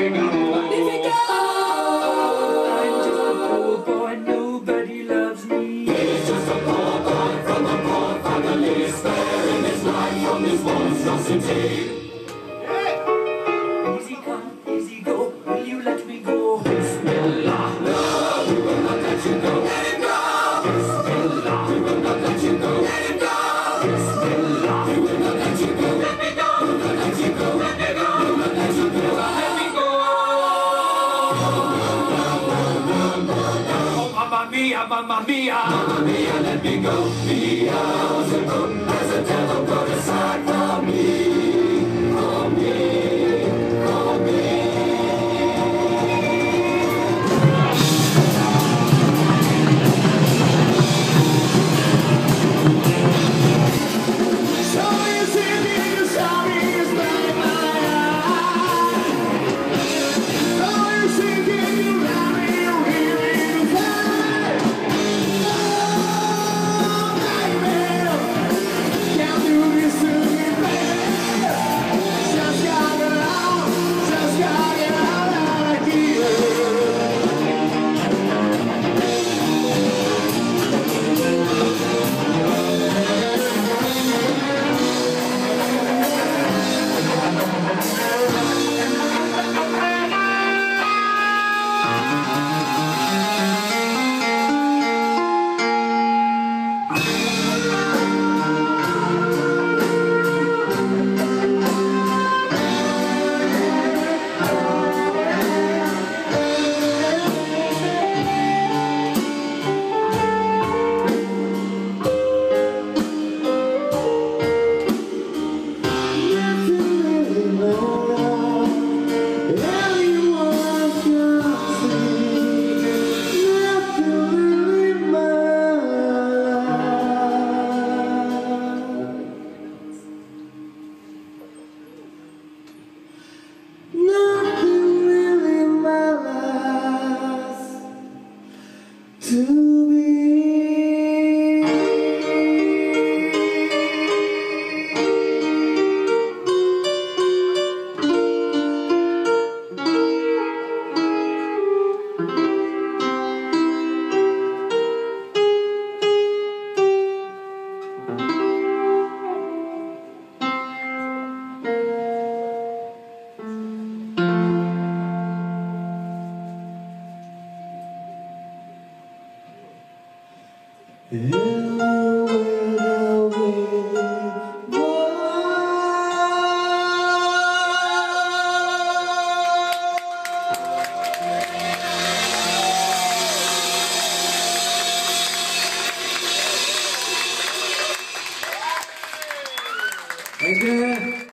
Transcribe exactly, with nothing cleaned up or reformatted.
me go. Let me go. I'm just a poor boy, nobody loves me. He's just a poor boy from a poor family, sparing his life from this monstrosity. Easy come, easy go, will you let me go? Bismillah. No, we will not let you go. Let him go. Bismillah. We will not let you go. Let him go. Bismillah. We will not let you go. Let me go. We will not let you go. Let me go. We will not let you go. Let me go. Oh, mamma mia, mamma mia. Mamma mia, let me go. Mia,